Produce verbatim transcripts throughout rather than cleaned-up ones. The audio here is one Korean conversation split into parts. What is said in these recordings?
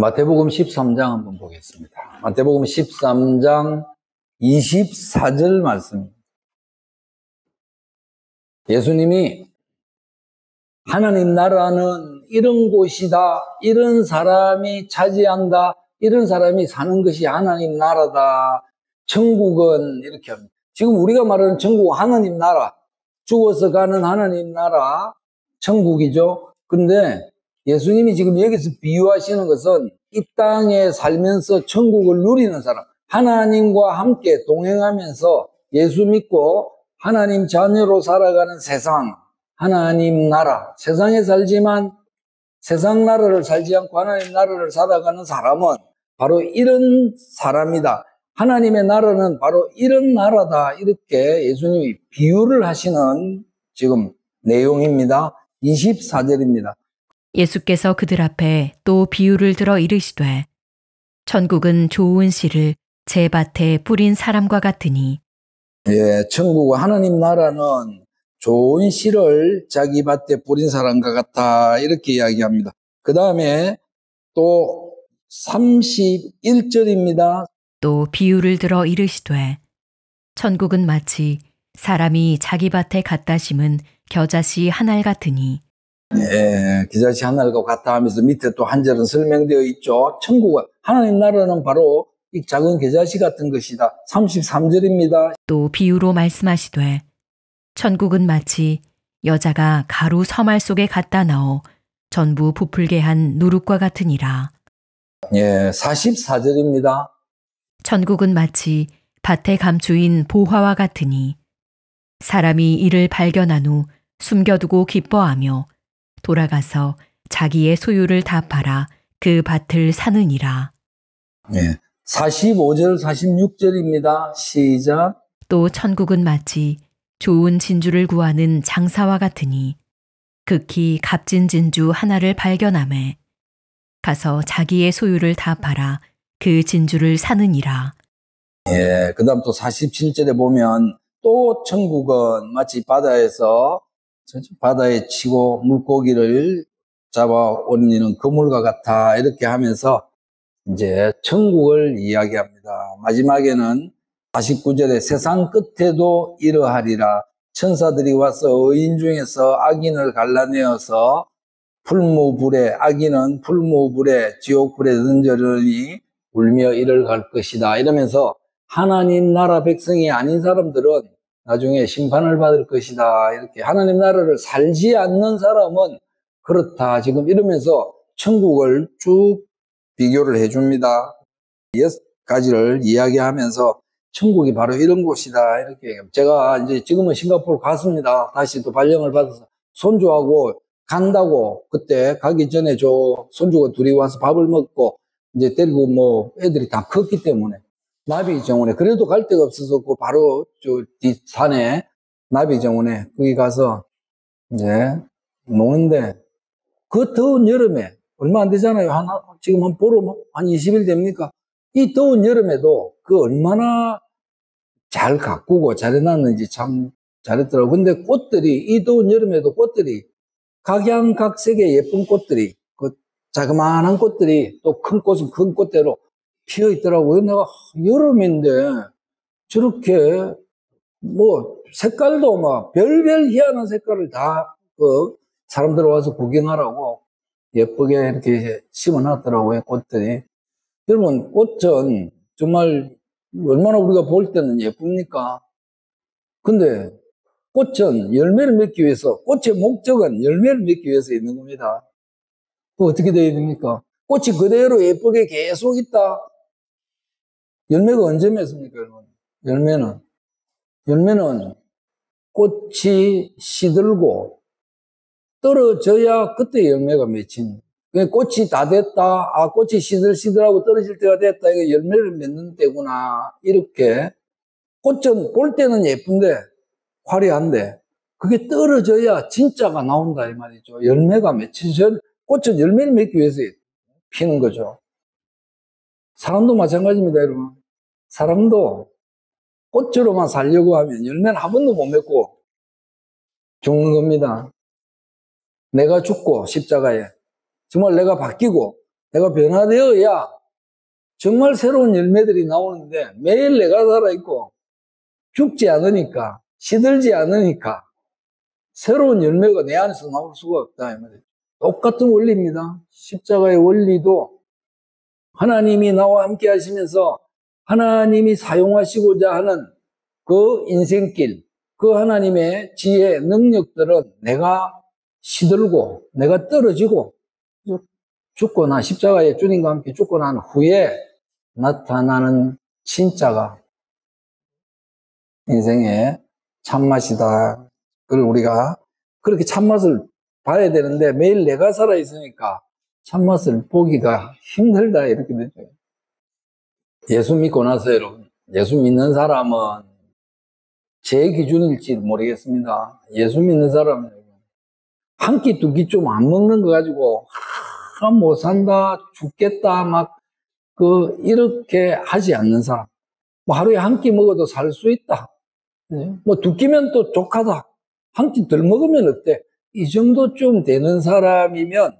마태복음 십삼 장 한번 보겠습니다. 마태복음 십삼 장 이십사 절 말씀입니다. 예수님이 하나님 나라는 이런 곳이다, 이런 사람이 차지한다, 이런 사람이 사는 것이 하나님 나라다. 천국은 이렇게 합니다. 지금 우리가 말하는 천국은 하나님 나라, 죽어서 가는 하나님 나라, 천국이죠. 그런데 예수님이 지금 여기서 비유하시는 것은 이 땅에 살면서 천국을 누리는 사람, 하나님과 함께 동행하면서 예수 믿고 하나님 자녀로 살아가는 세상, 하나님 나라, 세상에 살지만 세상 나라를 살지 않고 하나님 나라를 살아가는 사람은 바로 이런 사람이다. 하나님의 나라는 바로 이런 나라다. 이렇게 예수님이 비유를 하시는 지금 내용입니다. 이십사 절입니다. 예수께서 그들 앞에 또 비유를 들어 이르시되 천국은 좋은 씨를 제 밭에 뿌린 사람과 같으니. 예, 천국은 하나님 나라는 좋은 씨를 자기 밭에 뿌린 사람과 같다. 이렇게 이야기합니다. 그 다음에 또 삼십일 절입니다. 또 비유를 들어 이르시되 천국은 마치 사람이 자기 밭에 갖다 심은 겨자씨 한 알 같으니. 예, 겨자씨 한 알과 같다 하면서 밑에 또 한 절은 설명되어 있죠. 천국은 하나님 나라는 바로 이 작은 겨자씨 같은 것이다. 삼십삼 절입니다. 또 비유로 말씀하시되 천국은 마치 여자가 가루 서말 속에 갖다 넣어 전부 부풀게 한 누룩과 같으니라. 예, 사십사 절입니다. 천국은 마치 밭에 감추인 보화와 같으니 사람이 이를 발견한 후 숨겨두고 기뻐하며 돌아가서 자기의 소유를 다 팔아 그 밭을 사느니라. 예, 사십오 절, 사십육 절입니다. 시작. 또 천국은 마치 좋은 진주를 구하는 장사와 같으니 극히 값진 진주 하나를 발견하매 가서 자기의 소유를 다 팔아 그 진주를 사느니라. 예, 그 다음 또 사십칠 절에 보면 또 천국은 마치 바다에서 바다에 치고 물고기를 잡아 올리는 그물과 같아. 이렇게 하면서 이제 천국을 이야기합니다. 마지막에는 사십구 절에 세상 끝에도 이러하리라. 천사들이 와서 의인 중에서 악인을 갈라내어서 풀무불에, 악인은 풀무불에 지옥불에 던져르니 울며 이를 갈 것이다. 이러면서 하나님 나라 백성이 아닌 사람들은 나중에 심판을 받을 것이다. 이렇게 하나님 나라를 살지 않는 사람은 그렇다. 지금 이러면서 천국을 쭉 비교를 해줍니다. 여섯 가지를 이야기하면서 천국이 바로 이런 곳이다. 이렇게 제가 이제 지금은 싱가포르 갔습니다. 다시 또 발령을 받아서 손주하고 간다고 그때 가기 전에 저 손주가 둘이 와서 밥을 먹고 이제 데리고 뭐 애들이 다 컸기 때문에 나비 정원에 그래도 갈 데가 없어서 그 바로 저 뒷산에 나비 정원에 거기 가서 이제 노는데 그 더운 여름에 얼마 안 되잖아요. 한 지금 한 보름 한 이십 일 됩니까? 이 더운 여름에도 그 얼마나 잘 가꾸고 잘 해놨는지 참 잘했더라고. 근데 꽃들이 이 더운 여름에도 꽃들이 각양각색의 예쁜 꽃들이 그 자그마한 꽃들이 또 큰 꽃은 큰 꽃대로 피어 있더라고요. 내가 여름인데 저렇게 뭐 색깔도 막 별별 희한한 색깔을 다 그 사람들 와서 구경하라고 예쁘게 이렇게 심어놨더라고요. 꽃들이. 여러분 꽃은 정말 얼마나 우리가 볼 때는 예쁩니까? 근데 꽃은 열매를 맺기 위해서, 꽃의 목적은 열매를 맺기 위해서 있는 겁니다. 그 어떻게 돼야 됩니까? 꽃이 그대로 예쁘게 계속 있다. 열매가 언제 맺습니까, 여러분? 열매는, 열매는 꽃이 시들고 떨어져야 그때 열매가 맺힌. 꽃이 다 됐다. 아, 꽃이 시들시들하고 떨어질 때가 됐다. 이게 열매를 맺는 때구나. 이렇게. 꽃은 볼 때는 예쁜데, 화려한데, 그게 떨어져야 진짜가 나온다. 이 말이죠. 열매가 맺히죠. 꽃은 열매를 맺기 위해서 피는 거죠. 사람도 마찬가지입니다, 여러분. 사람도 꽃으로만 살려고 하면 열매는 한 번도 못 맺고 죽는 겁니다. 내가 죽고 십자가에 정말 내가 바뀌고 내가 변화되어야 정말 새로운 열매들이 나오는데 매일 내가 살아있고 죽지 않으니까, 시들지 않으니까 새로운 열매가 내 안에서 나올 수가 없다. 똑같은 원리입니다. 십자가의 원리도 하나님이 나와 함께 하시면서 하나님이 사용하시고자 하는 그 인생길, 그 하나님의 지혜, 능력들은 내가 시들고 내가 떨어지고 죽고 나 십자가에 주님과 함께 죽고 난 후에 나타나는 진짜가 인생의 참맛이다. 그걸 우리가 그렇게 참맛을 봐야 되는데 매일 내가 살아있으니까 참맛을 보기가 힘들다 이렇게 되죠. 예수 믿고 나서 여러분, 예수 믿는 사람은 제 기준일지 모르겠습니다. 예수 믿는 사람은 한 끼 두 끼 좀 안 먹는 거 가지고 아, 못 산다, 죽겠다, 막 그 이렇게 하지 않는 사람. 뭐 하루에 한 끼 먹어도 살 수 있다. 뭐 두 끼면 또 족하다. 한 끼 덜 먹으면 어때? 이 정도쯤 되는 사람이면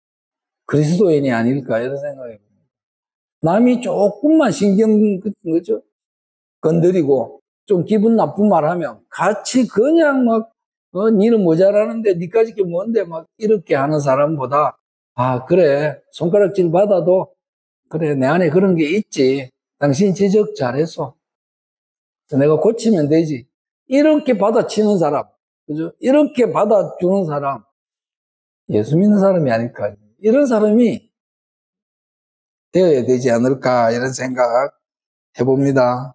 그리스도인이 아닐까 이런 생각이 듭니다. 남이 조금만 신경 그죠? 건드리고 좀 기분 나쁜 말 하면 같이 그냥 막 어, 니는 모자라는데 니까지 게 뭔데 막 이렇게 하는 사람보다 아 그래 손가락질 받아도 그래 내 안에 그런 게 있지. 당신 지적 잘했어. 내가 고치면 되지. 이렇게 받아치는 사람, 그죠? 이렇게 받아주는 사람, 예수 믿는 사람이 아닐까. 이런 사람이 되어야 되지 않을까, 이런 생각 해봅니다.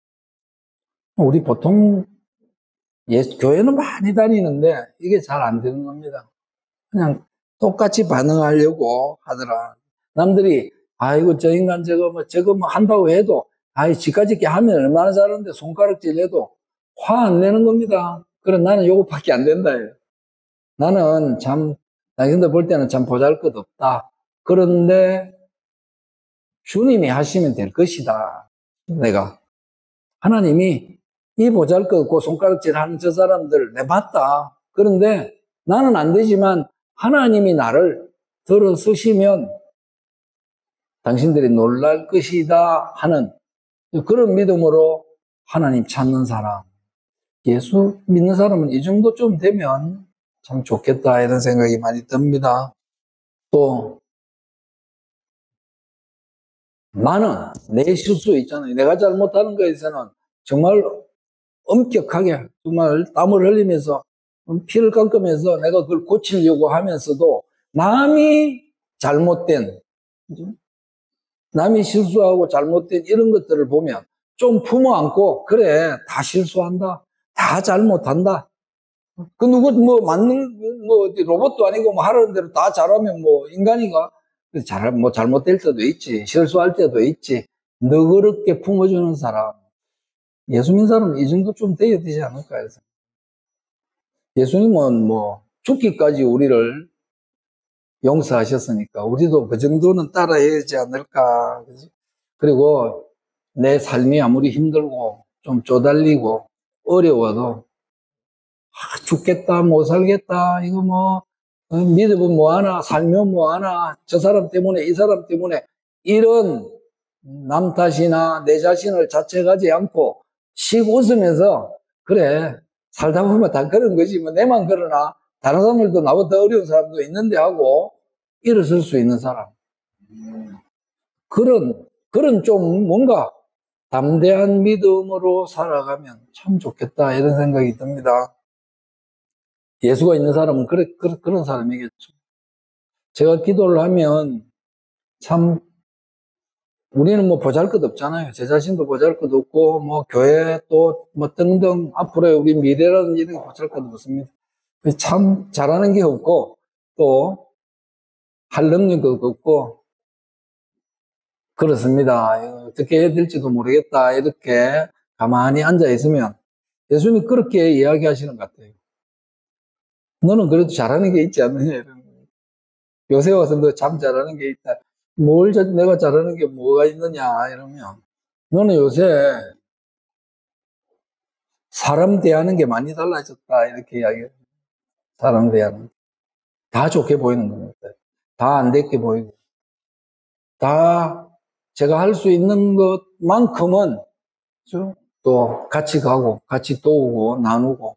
우리 보통, 예, 교회는 많이 다니는데, 이게 잘 안 되는 겁니다. 그냥 똑같이 반응하려고 하더라. 남들이, 아이고, 저 인간 저거 뭐, 저거 뭐 한다고 해도, 아이, 지까지 이렇게 하면 얼마나 잘하는데 손가락질 해도 화 안 내는 겁니다. 그래, 나는 요거밖에 안 된다. 나는 참, 당신들 볼 때는 참 보잘 것 없다. 그런데 주님이 하시면 될 것이다. 내가. 하나님이 이 보잘 것 없고 손가락질 하는 저 사람들, 내 봤다. 그런데 나는 안 되지만 하나님이 나를 들어 쓰시면 당신들이 놀랄 것이다 하는 그런 믿음으로 하나님 찾는 사람. 예수 믿는 사람은 이 정도 좀 되면 참 좋겠다 이런 생각이 많이 듭니다. 또 나는 내 실수 있잖아요. 내가 잘못하는 것에서는 정말 엄격하게 정말 땀을 흘리면서 피를 깎으면서 내가 그걸 고치려고 하면서도 남이 잘못된 남이 실수하고 잘못된 이런 것들을 보면 좀 품어 안고 그래 다 실수한다. 다 잘못한다. 그 누구 뭐 맞는 뭐 로봇도 아니고 뭐 하라는 대로 다 잘하면 뭐 인간이가 잘 뭐 잘못될 때도 있지 실수할 때도 있지 너그럽게 품어주는 사람 예수 믿는 사람은 이 정도 좀 돼야 되지 않을까 해서 예수님은 뭐 죽기까지 우리를 용서하셨으니까 우리도 그 정도는 따라야 하지 않을까. 그리고 내 삶이 아무리 힘들고 좀 쪼달리고 어려워도 아, 죽겠다 못 살겠다 이거 뭐 어, 믿으면 뭐하나 살면 뭐하나 저 사람 때문에 이 사람 때문에 이런 남 탓이나 내 자신을 자책하지 않고 씩 웃으면서 그래 살다 보면 다 그런 거지 뭐 내만 그러나 다른 사람들도 나보다 어려운 사람도 있는데 하고 일어설 수 있는 사람 그런 그런 좀 뭔가 담대한 믿음으로 살아가면 참 좋겠다 이런 생각이 듭니다. 예수가 있는 사람은 그래, 그래, 그런 사람이겠죠. 제가 기도를 하면 참 우리는 뭐 보잘것 없잖아요. 제 자신도 보잘것 없고 뭐 교회 또 뭐 등등 앞으로의 우리 미래라는 이런 게 보잘것 없습니다. 참 잘하는 게 없고 또 할 능력도 없고 그렇습니다. 어떻게 해야 될지도 모르겠다 이렇게 가만히 앉아 있으면 예수님이 그렇게 이야기하시는 것 같아요. 너는 그래도 잘하는 게 있지 않느냐 이런 요새 와서 너 참 잘하는 게 있다. 뭘 내가 잘하는 게 뭐가 있느냐 이러면 너는 요새 사람 대하는 게 많이 달라졌다 이렇게 이야기해요. 사람 대하는 다 좋게 보이는 겁니다. 다 안 됐게 보이고 다 제가 할 수 있는 것만큼은 또 같이 가고 같이 도우고 나누고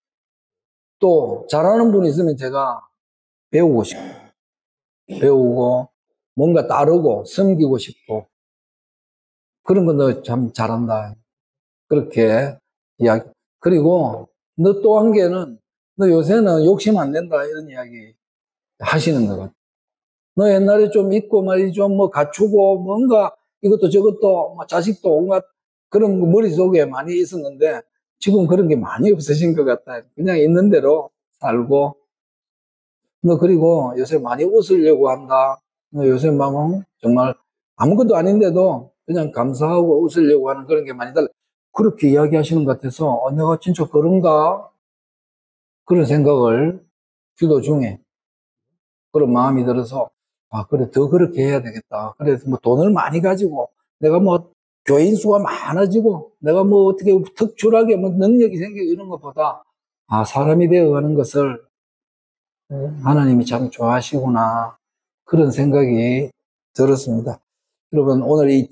또 잘하는 분이 있으면 제가 배우고 싶고 배우고 뭔가 따르고 섬기고 싶고 그런 거 너 참 잘한다 그렇게 이야기. 그리고 너 또 한 개는 너 요새는 욕심 안 낸다 이런 이야기 하시는 것 같아. 너 옛날에 좀 있고 말이 좀 뭐 갖추고 뭔가 이것도 저것도 뭐 자식도 온갖 그런 거 머릿속에 많이 있었는데 지금 그런 게 많이 없어진 것 같다. 그냥 있는 대로 살고 너 그리고 요새 많이 웃으려고 한다. 너 요새 막 정말 아무것도 아닌데도 그냥 감사하고 웃으려고 하는 그런 게 많이 달라. 그렇게 이야기하시는 것 같아서 어, 내가 진짜 그런가? 그런 생각을 기도 중에 그런 마음이 들어서 아 그래 더 그렇게 해야 되겠다. 그래서 뭐 돈을 많이 가지고 내가 뭐 교인 수가 많아지고 내가 뭐 어떻게 특출하게 뭐 능력이 생기고 이런 것보다 아 사람이 되어가는 것을 하나님이 참 좋아하시구나 그런 생각이 들었습니다. 여러분 오늘 이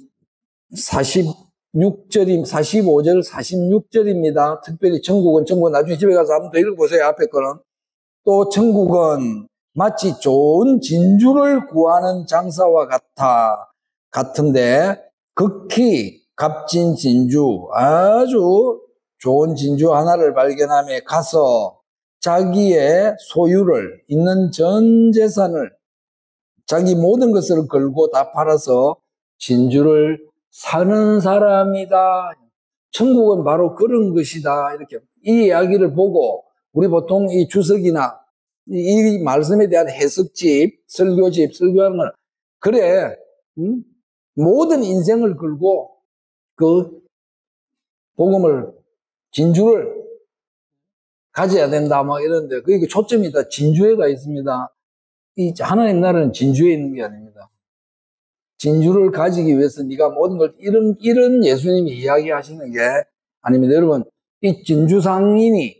사십육 절임 사십오 절 사십육 절입니다. 특별히 천국은 천국은 나중에 집에 가서 한번 더 읽어보세요. 앞에 거는 또 천국은 마치 좋은 진주를 구하는 장사와 같아 같은데 극히 값진 진주 아주 좋은 진주 하나를 발견하며 가서 자기의 소유를 있는 전 재산을 자기 모든 것을 걸고 다 팔아서 진주를 사는 사람이다. 천국은 바로 그런 것이다. 이렇게 이 이야기를 보고 우리 보통 이 주석이나 이 말씀에 대한 해석집, 설교집, 설교하는 걸 그래 음? 모든 인생을 걸고 그 복음을 진주를 가져야 된다 막 이런데 그게 초점이 다 진주에가 있습니다. 이 하나님 나라는 진주에 있는 게 아닙니다. 진주를 가지기 위해서 네가 모든 걸 이런 이런 예수님이 이야기하시는 게 아닙니다. 여러분 이 진주 상인이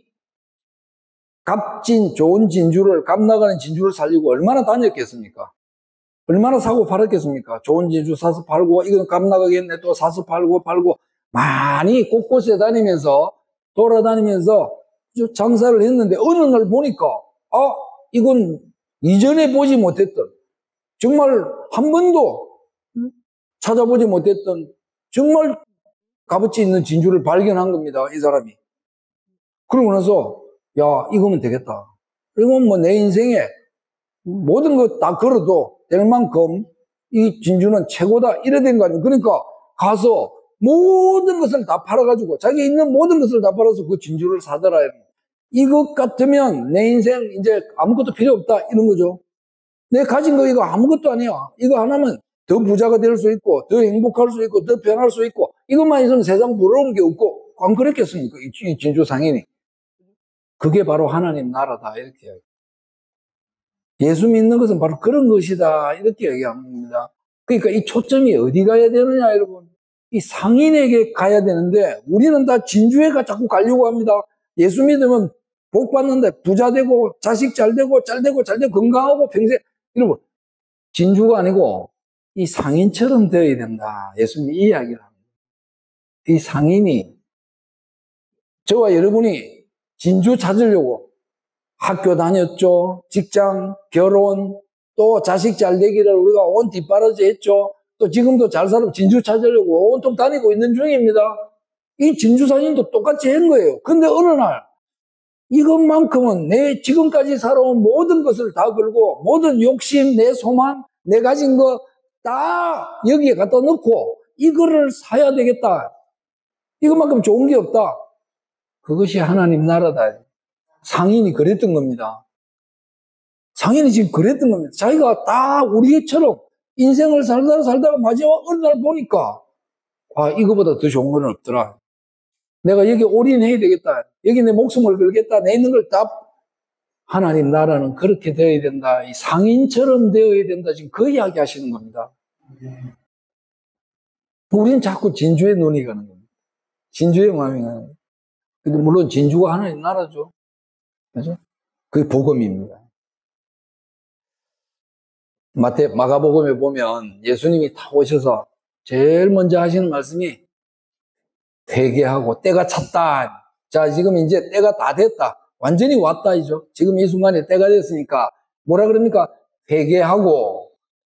값진 좋은 진주를 값 나가는 진주를 살리고 얼마나 다녔겠습니까? 얼마나 사고 팔았겠습니까? 좋은 진주 사서 팔고 이건 값 나가겠네 또 사서 팔고 팔고 많이 곳곳에 다니면서 돌아다니면서 장사를 했는데 어느 날 보니까 아 이건 이전에 보지 못했던 정말 한 번도 찾아보지 못했던 정말 값어치 있는 진주를 발견한 겁니다. 이 사람이. 그러고 나서 야 이거면 되겠다. 이건 뭐 내 인생에 모든 것 다 걸어도 될 만큼 이 진주는 최고다 이래 된 거 아니에요. 그러니까 가서 모든 것을 다 팔아가지고 자기 있는 모든 것을 다 팔아서 그 진주를 사더라. 이것 같으면 내 인생 이제 아무것도 필요 없다 이런 거죠. 내가 가진 거 이거 아무것도 아니야. 이거 하나면 더 부자가 될 수 있고 더 행복할 수 있고 더 편할 수 있고 이것만 있으면 세상 부러운 게 없고 안 그랬겠습니까? 이 진주 상인이. 그게 바로 하나님 나라다 이렇게 이야기해요. 예수 믿는 것은 바로 그런 것이다 이렇게 얘기합니다. 그러니까 이 초점이 어디 가야 되느냐 여러분. 이 상인에게 가야 되는데 우리는 다 진주에 자꾸 가려고 합니다. 예수 믿으면 복 받는데 부자 되고 자식 잘 되고 잘 되고 잘 되고 건강하고 평생 여러분 진주가 아니고 이 상인처럼 되어야 된다. 예수님이 이 이야기를 합니다. 이 상인이 저와 여러분이 진주 찾으려고 학교 다녔죠. 직장, 결혼, 또 자식 잘 되기를 우리가 온 뒷바라지 했죠. 또 지금도 잘 살고 진주 찾으려고 온통 다니고 있는 중입니다. 이 진주 상인도 똑같이 한 거예요. 근데 어느 날 이것만큼은 내 지금까지 살아온 모든 것을 다 걸고 모든 욕심, 내 소망, 내 가진 거 다 여기에 갖다 넣고 이거를 사야 되겠다. 이것만큼 좋은 게 없다. 그것이 하나님 나라다. 상인이 그랬던 겁니다. 상인이 지금 그랬던 겁니다. 자기가 다 우리처럼 인생을 살다가 살다가 마지막 어느 날 보니까 아 이거보다 더 좋은 건 없더라. 내가 여기 올인해야 되겠다. 여기 내 목숨을 걸겠다. 내 있는 걸 다 하나님 나라는 그렇게 되어야 된다. 이 상인처럼 되어야 된다. 지금 그 이야기 하시는 겁니다. 우리는 자꾸 진주에 눈이 가는 겁니다. 진주에 마음이 가는 겁니다. 근데 물론 진주가 하나님 나라죠. 그죠? 그게 복음입니다. 마태, 마가복음에 보면 예수님이 다 오셔서 제일 먼저 하시는 말씀이 회개하고 때가 찼다. 자, 지금 이제 때가 다 됐다. 완전히 왔다, 이죠. 지금 이 순간에 때가 됐으니까 뭐라 그럽니까? 회개하고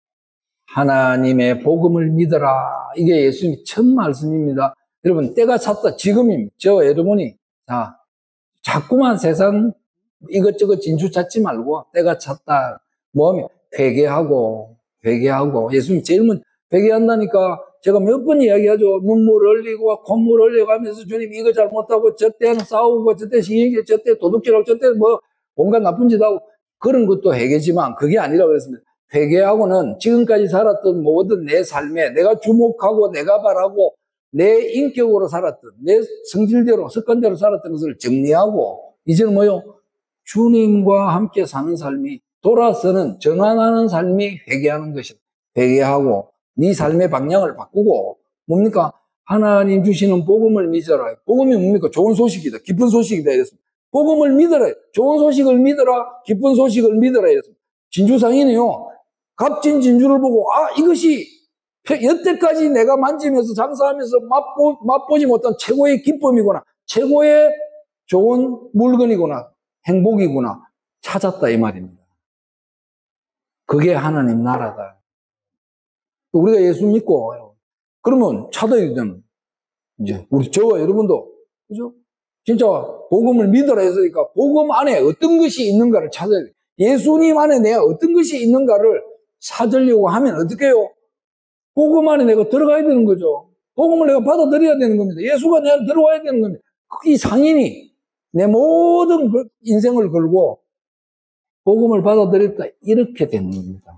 하나님의 복음을 믿어라. 이게 예수님이 첫 말씀입니다. 여러분, 때가 찼다. 지금입니다. 저 여러분이, 자, 자꾸만 세상 이것저것 진주 찾지 말고 때가 찼다. 뭐하면 회개하고 회개하고 예수님 제일 먼저 회개한다니까 제가 몇 번 이야기하죠. 눈물 흘리고 콧물 흘리고 하면서 주님 이거 잘못하고 저때는 싸우고 저때 시기 저때 도둑질하고 저때 뭐 온갖 나쁜 짓 하고 그런 것도 회개지만 그게 아니라 그랬습니다. 회개하고는 지금까지 살았던 모든 내 삶에 내가 주목하고 내가 바라고 내 인격으로 살았던 내 성질대로 습관대로 살았던 것을 정리하고 이제는 뭐요? 주님과 함께 사는 삶이 돌아서는 전환하는 삶이 회개하는 것이다. 회개하고 네 삶의 방향을 바꾸고 뭡니까? 하나님 주시는 복음을 믿어라. 복음이 뭡니까? 좋은 소식이다. 기쁜 소식이다. 이랬습니다. 복음을 믿어라. 좋은 소식을 믿어라. 기쁜 소식을 믿어라. 이랬습니다. 진주상인이요. 값진 진주를 보고 아 이것이 여태까지 내가 만지면서 장사하면서 맛보, 맛보지 못한 최고의 기쁨이구나. 최고의 좋은 물건이구나. 행복이구나. 찾았다 이 말입니다. 그게 하나님 나라다. 우리가 예수 믿고 그러면 찾아야 되는 이제 우리 저와 여러분도 그죠? 진짜 복음을 믿어라 했으니까 복음 안에 어떤 것이 있는가를 찾아야 돼. 예수님 안에 내가 어떤 것이 있는가를 찾으려고 하면 어떻게 해요? 복음 안에 내가 들어가야 되는 거죠. 복음을 내가 받아들여야 되는 겁니다. 예수가 내 안에 들어와야 되는 겁니다. 이 상인이 내 모든 인생을 걸고 복음을 받아들였다. 이렇게 되는 겁니다.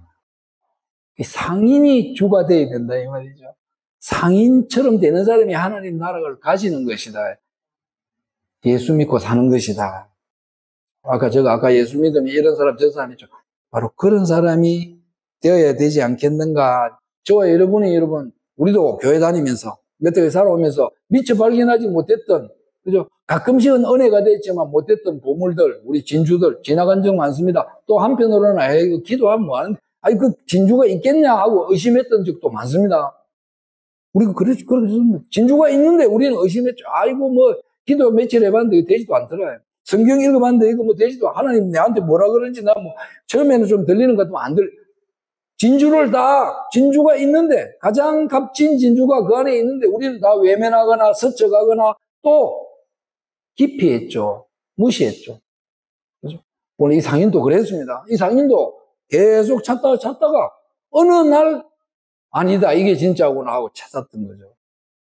상인이 주가 되어야 된다 이 말이죠. 상인처럼 되는 사람이 하나님 나라를 가지는 것이다. 예수 믿고 사는 것이다. 아까 제가 아까 예수 믿으면 이런 사람 저 사람이죠. 바로 그런 사람이 되어야 되지 않겠는가. 저와 여러분이 여러분 우리도 교회 다니면서 여태까지 살아오면서 미처 발견하지 못했던 그죠? 가끔씩은 은혜가 됐지만 못했던 보물들, 우리 진주들 지나간 적 많습니다. 또 한편으로는 아 이거 기도하면 뭐하는데 아니 그 진주가 있겠냐 하고 의심했던 적도 많습니다. 우리가 그렇지 그렇습니다. 진주가 있는데 우리는 의심했죠. 아이고 뭐 기도 며칠 해봤는데 이거 되지도 않더라. 성경 읽어봤는데 이거 뭐 되지도 하나님 내한테 뭐라 그러는지 나 뭐 처음에는 좀 들리는 것 같으면 안 들. 진주를 다 진주가 있는데 가장 값진 진주가 그 안에 있는데 우리는 다 외면하거나 스쳐가거나 또 기피했죠. 무시했죠. 그래서 오늘 이 상인도 그랬습니다. 이 상인도 계속 찾다가 찾다가 어느 날 아니다 이게 진짜구나 하고 찾았던 거죠.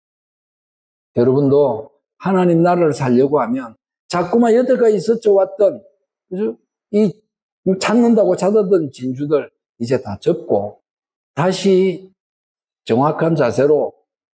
여러분도 하나님 나라를 살려고 하면 자꾸만 여태까지 스쳐왔던 그죠? 이 찾는다고 찾았던 진주들 이제 다 접고 다시 정확한 자세로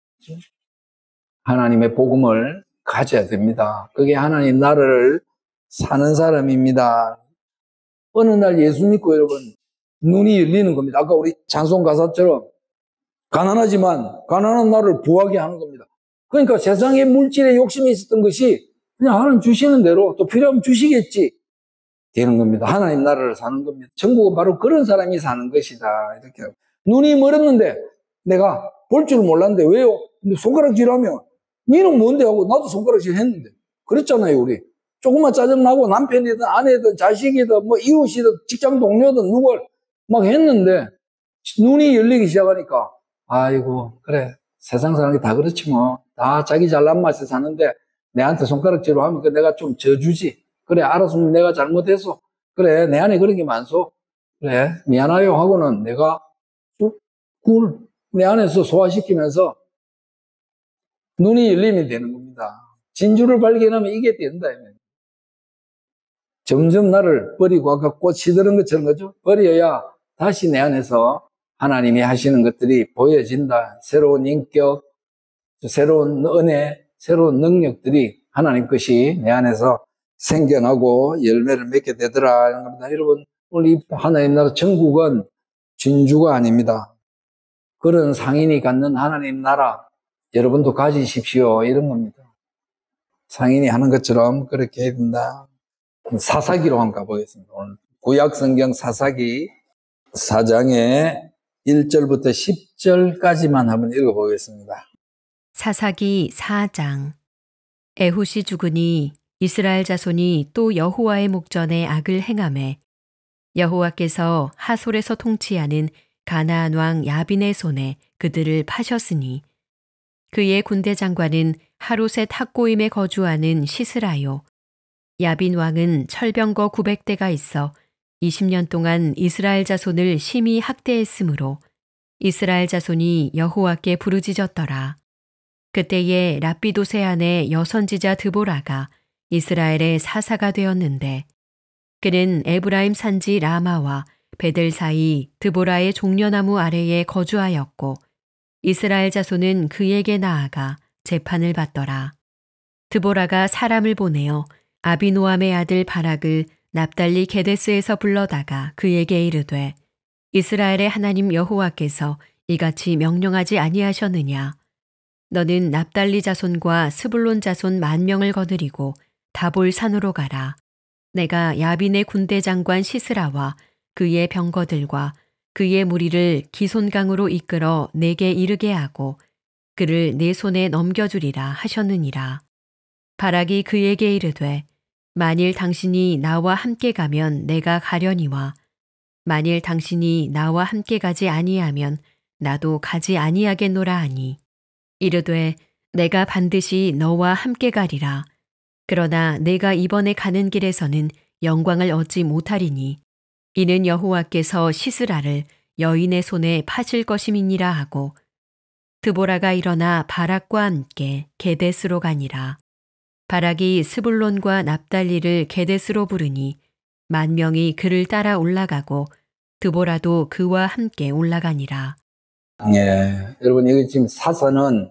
하나님의 복음을 가져야 됩니다. 그게 하나님 나라를 사는 사람입니다. 어느 날 예수 믿고 여러분 눈이 열리는 겁니다. 아까 우리 찬송 가사처럼 가난하지만 가난한 나를 부하게 하는 겁니다. 그러니까 세상에 물질에 욕심이 있었던 것이 그냥 하나님 주시는 대로 또 필요하면 주시겠지 되는 겁니다. 하나님 나라를 사는 겁니다. 천국은 바로 그런 사람이 사는 것이다. 이렇게 눈이 멀었는데 내가 볼 줄 몰랐는데 왜요? 근데 손가락질하면 니는 뭔데 하고 나도 손가락질 했는데 그랬잖아요. 우리 조금만 짜증나고 남편이든 아내든 자식이든 뭐 이웃이든 직장 동료든 누굴 막 했는데 눈이 열리기 시작하니까 아이고 그래 세상 사는 게 다 그렇지 뭐 다 자기 잘난 맛에 사는데 내한테 손가락질로 하면 그 내가 좀 져주지. 그래 알았으면 내가 잘못했어. 그래 내 안에 그런 게 많소. 그래 미안해요 하고는 내가 그걸 내 안에서 소화시키면서 눈이 열리면 되는 겁니다. 진주를 발견하면 이게 된다. 점점 나를 버리고 아까 꽃 시드는 것처럼 거죠. 버려야 다시 내 안에서 하나님이 하시는 것들이 보여진다. 새로운 인격, 새로운 은혜, 새로운 능력들이 하나님 것이 내 안에서 생겨나고 열매를 맺게 되더라. 이런 겁니다. 여러분, 오늘 이 하나님 나라 천국은 진주가 아닙니다. 그런 상인이 갖는 하나님 나라, 여러분도 가지십시오. 이런 겁니다. 상인이 하는 것처럼 그렇게 해야 된다. 사사기로 한번 가보겠습니다. 오늘 구약 성경 사사기 사 장의 일 절부터 십 절까지만 한번 읽어보겠습니다. 사사기 사 장. 에훗이 죽으니 이스라엘 자손이 또 여호와의 목전에 악을 행하매 여호와께서 하솔에서 통치하는 가나안 왕 야빈의 손에 그들을 파셨으니 그의 군대 장관은 하루셋 학고임에 거주하는 시스라요. 야빈 왕은 철병거 구백 대가 있어 이십 년 동안 이스라엘 자손을 심히 학대했으므로 이스라엘 자손이 여호와께 부르짖었더라. 그때에 랍비도세 아내 여선지자 드보라가 이스라엘의 사사가 되었는데 그는 에브라임 산지 라마와 베델 사이 드보라의 종려나무 아래에 거주하였고 이스라엘 자손은 그에게 나아가 재판을 받더라. 드보라가 사람을 보내어 아비노함의 아들 바락을 납달리 게데스에서 불러다가 그에게 이르되 이스라엘의 하나님 여호와께서 이같이 명령하지 아니하셨느냐. 너는 납달리 자손과 스불론 자손 만 명을 거느리고 다볼 산으로 가라. 내가 야빈의 군대 장관 시스라와 그의 병거들과 그의 무리를 기손강으로 이끌어 내게 이르게 하고 그를 내 손에 넘겨주리라 하셨느니라. 바락이 그에게 이르되 만일 당신이 나와 함께 가면 내가 가려니와 만일 당신이 나와 함께 가지 아니하면 나도 가지 아니하겠노라 하니 이르되 내가 반드시 너와 함께 가리라. 그러나 내가 이번에 가는 길에서는 영광을 얻지 못하리니 이는 여호와께서 시스라를 여인의 손에 파실 것임이니라 하고 드보라가 일어나 바락과 함께 게데스로 가니라. 바락이 스불론과 납달리를 게데스로 부르니 만 명이 그를 따라 올라가고 드보라도 그와 함께 올라가니라. 예, 여러분 여기 지금 사사는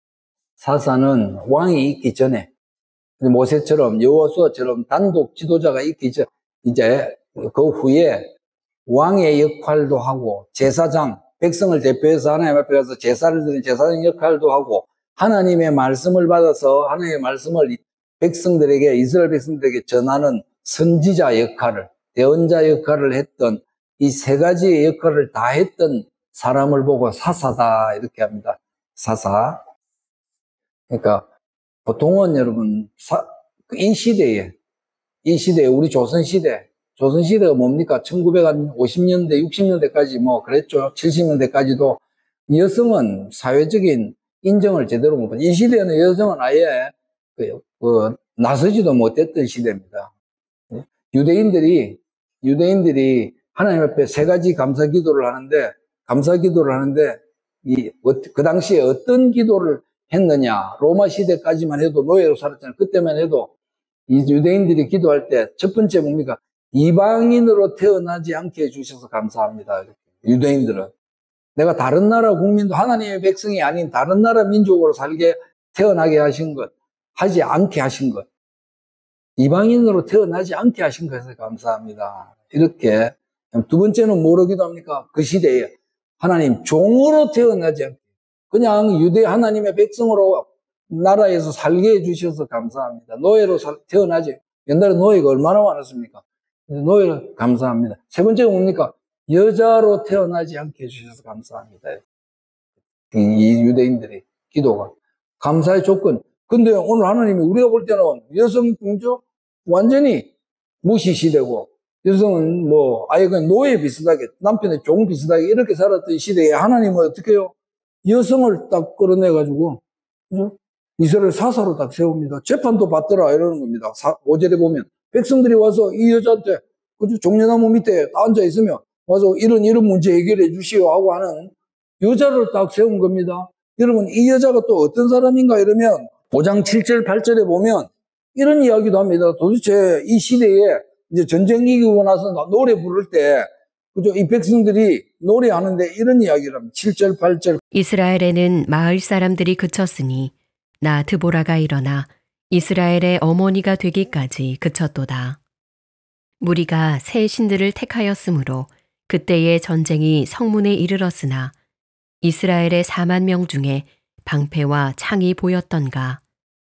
사사는 왕이 있기 전에 모세처럼 여호수아처럼 단독 지도자가 있기 전 이제 그 후에 왕의 역할도 하고 제사장 백성을 대표해서 하나님 앞에 가서 제사를 드리는 제사장 역할도 하고 하나님의 말씀을 받아서 하나님의 말씀을 백성들에게 이스라엘 백성들에게 전하는 선지자 역할을 대언자 역할을 했던 이 세 가지의 역할을 다 했던 사람을 보고 사사다 이렇게 합니다. 사사. 그러니까 보통은 여러분 사, 이 시대에 이 시대에 우리 조선시대 조선시대가 뭡니까? 천구백오십 년대 육십 년대까지 뭐 그랬죠. 칠십 년대까지도 여성은 사회적인 인정을 제대로 못 받는 이 시대에는 여성은 아예 그, 그 나서지도 못했던 시대입니다. 유대인들이 유대인들이 하나님 앞에 세 가지 감사 기도를 하는데 감사 기도를 하는데 이 그 당시에 어떤 기도를 했느냐? 로마 시대까지만 해도 노예로 살았잖아요. 그때만 해도 이 유대인들이 기도할 때 첫 번째 뭡니까? 이방인으로 태어나지 않게 해주셔서 감사합니다. 유대인들은 내가 다른 나라 국민도 하나님의 백성이 아닌 다른 나라 민족으로 살게 태어나게 하신 것, 하지 않게 하신 것, 이방인으로 태어나지 않게 하신 것에 감사합니다. 이렇게. 두 번째는 뭐로 기도합니까? 그 시대에 하나님 종으로 태어나지 않게 그냥 유대 하나님의 백성으로 나라에서 살게 해주셔서 감사합니다. 노예로 살, 태어나지. 옛날에 노예가 얼마나 많았습니까? 노예로 감사합니다. 세 번째가 뭡니까? 여자로 태어나지 않게 해주셔서 감사합니다. 이 유대인들이 기도가. 감사의 조건. 근데 오늘 하나님이 우리가 볼 때는 여성 공주 완전히 무시시되고 여성은 뭐 아예 그냥 노예 비슷하게 남편의 종 비슷하게 이렇게 살았던 시대에 하나님은 어떻게 해요? 여성을 딱 끌어내가지고 그죠? 이스라엘 사사로 딱 세웁니다. 재판도 받더라 이러는 겁니다. 오 절에 보면 백성들이 와서 이 여자한테 그죠? 종려나무 밑에 앉아 있으면 와서 이런 이런 문제 해결해 주시오 하고 하는 여자를 딱 세운 겁니다. 여러분 이 여자가 또 어떤 사람인가 이러면 오 장 칠 절 팔 절에 보면 이런 이야기도 합니다. 도대체 이 시대에 이제 전쟁 이기고 나서 노래 부를 때 그죠? 이 백성들이 노래하는데 이런 이야기를 합니다. 칠 절 팔 절. 이스라엘에는 마을 사람들이 그쳤으니 나 드보라가 일어나 이스라엘의 어머니가 되기까지 그쳤도다. 무리가 새 신들을 택하였으므로 그때의 전쟁이 성문에 이르렀으나 이스라엘의 사만 명 중에 방패와 창이 보였던가.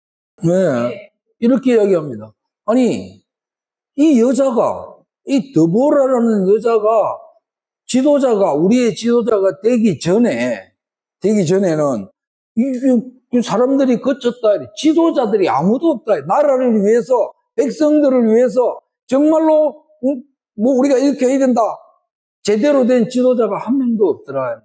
네, 이렇게 이야기합니다. 아니 이 여자가 이 드보라라는 여자가 지도자가, 우리의 지도자가 되기 전에, 되기 전에는, 이, 이 사람들이 거쳤다. 지도자들이 아무도 없다. 나라를 위해서, 백성들을 위해서, 정말로, 뭐, 우리가 이렇게 해야 된다. 제대로 된 지도자가 한 명도 없더라.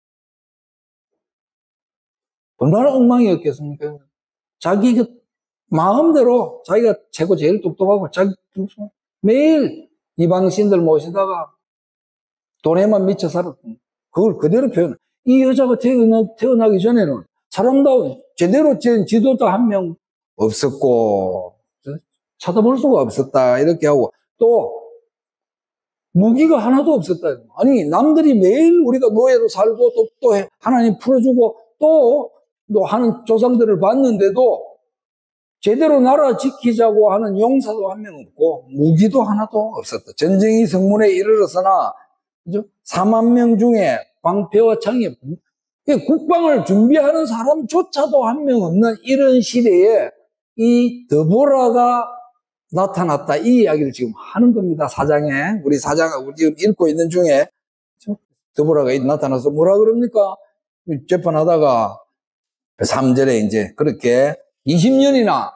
얼마나 엉망이었겠습니까? 자기 그 마음대로 자기가 최고 제일 똑똑하고 자기 매일 이방신들 모시다가 돈에만 미쳐 살았던 그걸 그대로 표현. 이 여자가 태어나, 태어나기 전에는 사람다운 제대로 된 지도자 한 명 없었고 찾아볼 수가 없었다 이렇게 하고 또 무기가 하나도 없었다. 아니 남들이 매일 우리가 노예로 살고 또, 또 하나님 풀어주고 또, 또 하는 조상들을 봤는데도 제대로 나라 지키자고 하는 용사도 한 명 없고 무기도 하나도 없었다. 전쟁이 성문에 이르렀으나 그죠? 사만 명 중에 방패와 창에 국방을 준비하는 사람조차도 한 명 없는 이런 시대에 이 드보라가 나타났다. 이 이야기를 지금 하는 겁니다. 사장에. 우리 사장, 우리 지금 읽고 있는 중에 드보라가 나타나서 뭐라 그럽니까? 재판하다가 삼 절에 이제 그렇게 이십 년이나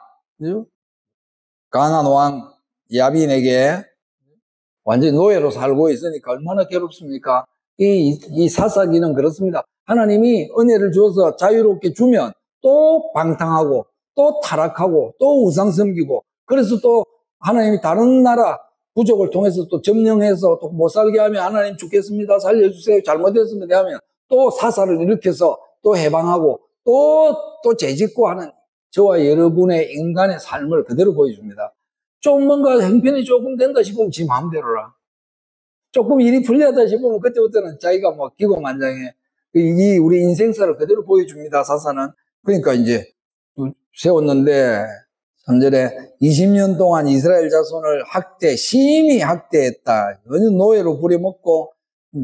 강한 왕 야빈에게 완전히 노예로 살고 있으니까 얼마나 괴롭습니까? 이, 이 사사기는 그렇습니다. 하나님이 은혜를 주어서 자유롭게 주면 또 방탕하고 또 타락하고 또 우상 섬기고 그래서 또 하나님이 다른 나라 부족을 통해서 또 점령해서 또 못 살게 하면 하나님 죽겠습니다. 살려주세요. 잘못했습니다. 하면 또 사사를 일으켜서 또 해방하고 또, 또 죄짓고 하는 저와 여러분의 인간의 삶을 그대로 보여줍니다. 좀 뭔가 형편이 조금 된다 싶으면 지 마음대로라. 조금 일이 풀리다 싶으면 그때부터는 자기가 뭐 기고만장해. 이 우리 인생사를 그대로 보여줍니다. 사사는. 그러니까 이제 세웠는데 삼 절에 이십 년 동안 이스라엘 자손을 학대, 심히 학대했다. 완전 노예로 부려먹고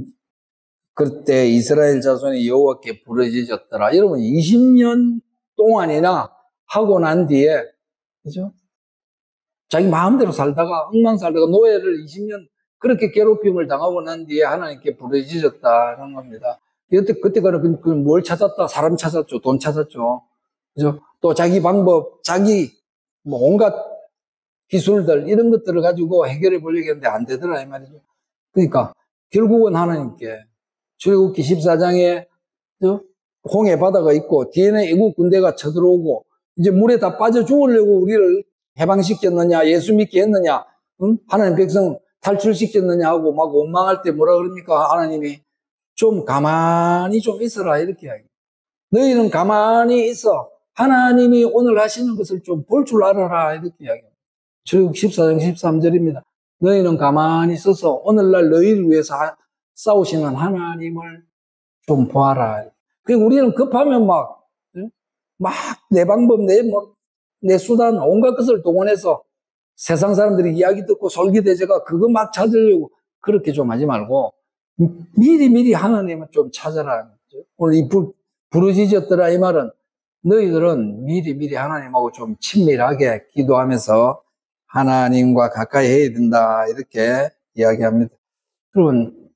그때 이스라엘 자손이 여호와께 부르짖었더라. 여러분 이십 년 동안이나 하고 난 뒤에 그죠? 자기 마음대로 살다가 엉망 살다가 노예를 이십 년 그렇게 괴롭힘을 당하고 난 뒤에 하나님께 부르짖었다는 겁니다. 그때 그때가는 뭘 찾았다? 사람 찾았죠. 돈 찾았죠. 그죠? 또 자기 방법, 자기 뭐 온갖 기술들 이런 것들을 가지고 해결해 보려고 했는데 안 되더라 이 말이죠. 그러니까 결국은 하나님께 출애굽기 십사 장에 홍해 바다가 있고 뒤에는 애국 군대가 쳐들어오고 이제 물에 다 빠져 죽으려고 우리를 해방시켰느냐 예수 믿게 했느냐 응? 하나님 백성 탈출시켰느냐 하고 막 원망할 때 뭐라 그럽니까? 하나님이 좀 가만히 좀 있어라 이렇게 이야기해요. 너희는 가만히 있어. 하나님이 오늘 하시는 것을 좀 볼 줄 알아라 이렇게 이야기해요. 출애굽기 십사 장 십삼 절입니다. 너희는 가만히 있어서 오늘날 너희를 위해서 싸우시는 하나님을 좀 보아라. 그러니까 우리는 급하면 막 막 내 방법, 내, 뭐, 내 수단, 온갖 것을 동원해서 세상 사람들이 이야기 듣고 솔기대제가 그거 막 찾으려고 그렇게 좀 하지 말고 미리 미리 하나님을 좀 찾아라. 오늘 이 부, 부르짖었더라 이 말은 너희들은 미리 미리 하나님하고 좀 친밀하게 기도하면서 하나님과 가까이 해야 된다 이렇게 이야기합니다. 여러분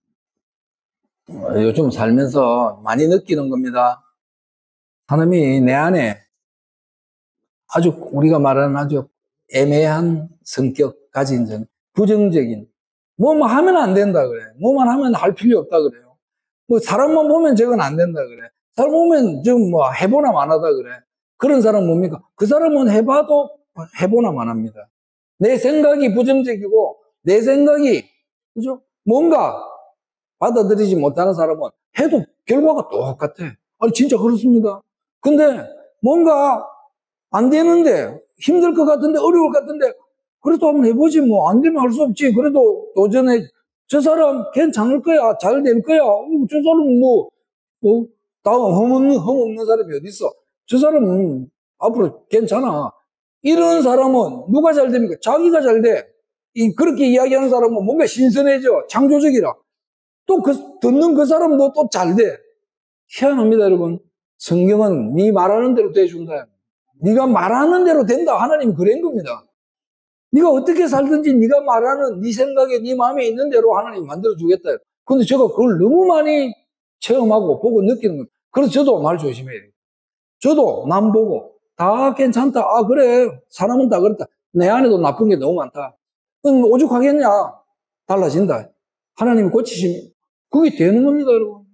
요즘 살면서 많이 느끼는 겁니다. 하나님이 내 안에 아주 우리가 말하는 아주 애매한 성격 가진 전 부정적인 뭐만 하면 안 된다 그래. 뭐만 하면 할 필요 없다 그래요. 뭐 사람만 보면 저건 안 된다 그래. 사람 보면 좀 뭐 해보나 만하다 그래. 그런 사람 뭡니까? 그 사람은 해봐도 해보나 만합니다. 내 생각이 부정적이고 내 생각이 그죠? 뭔가 받아들이지 못하는 사람은 해도 결과가 똑같아. 아니 진짜 그렇습니다. 근데 뭔가 안 되는데 힘들 것 같은데 어려울 것 같은데 그래도 한번 해보지 뭐 안 되면 할 수 없지. 그래도 도전해. 저 사람 괜찮을 거야. 잘 될 거야. 저 사람 뭐, 뭐, 다 흠없는, 흠없는 사람이 어디 있어. 저 사람은 앞으로 괜찮아. 이런 사람은 누가 잘 됩니까? 자기가 잘 돼. 이, 그렇게 이야기하는 사람은 뭔가 신선해져. 창조적이라. 또 그, 듣는 그 사람도 또 잘 돼. 희한합니다, 여러분. 성경은 네 말하는 대로 돼준다. 네가 말하는 대로 된다. 하나님이 그런 겁니다. 네가 어떻게 살든지 네가 말하는 네 생각에 네 마음에 있는 대로 하나님이 만들어주겠다. 근데 제가 그걸 너무 많이 체험하고 보고 느끼는 거예요. 그래서 저도 말 조심해야 돼요. 저도 남 보고 다 괜찮다. 아, 그래. 사람은 다 그렇다. 내 안에도 나쁜 게 너무 많다. 그럼 오죽하겠냐? 달라진다. 하나님이 고치시면 그게 되는 겁니다, 여러분.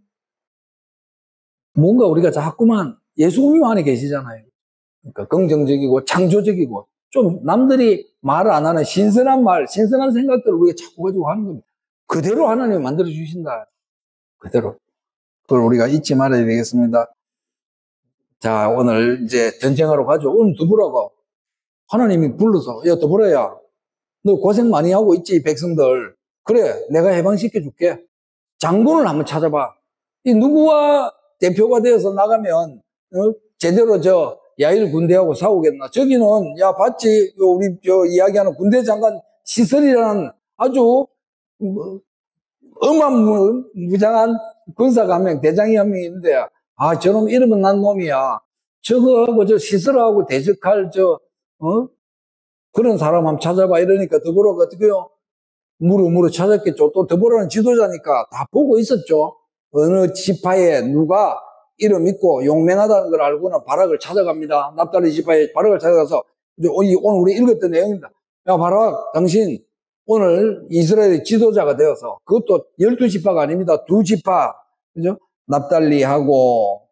뭔가 우리가 자꾸만 예수님 안에 계시잖아요. 그러니까 긍정적이고 창조적이고 좀 남들이 말 안 하는 신선한 말, 신선한 생각들을 우리가 자꾸 가지고 하는 겁니다. 그대로 하나님이 만들어 주신다. 그대로. 그걸 우리가 잊지 말아야 되겠습니다. 자, 오늘 이제 전쟁하러 가죠. 오늘 두부라고 하나님이 불러서, 야, 두부라야, 너 고생 많이 하고 있지, 백성들. 그래, 내가 해방시켜 줄게. 장군을 한번 찾아봐. 이 누구와 대표가 되어서 나가면 어? 제대로 저 야일 군대하고 싸우겠나? 저기는 야 봤지? 우리 저 이야기하는 군대 장관 시설이라는 아주 뭐, 어마무장한 군사가 한 명, 대장이 한 명 있는데, 아, 저놈 이름은 난 놈이야. 저거하고 저 시설하고 대적할 저, 어? 그런 사람 한번 찾아봐. 이러니까 더불어가 어떻게요? 무르무르 찾았겠죠. 또 더불어는 지도자니까 다 보고 있었죠. 어느 지파에 누가 이름 있고 용맹하다는 걸 알고는 바락을 찾아갑니다. 납달리 지파에 바락을 찾아가서 오늘 우리 읽었던 내용입니다. 야, 바락, 당신 오늘 이스라엘의 지도자가 되어서 그것도 열두 지파가 아닙니다. 두 지파, 그죠? 납달리하고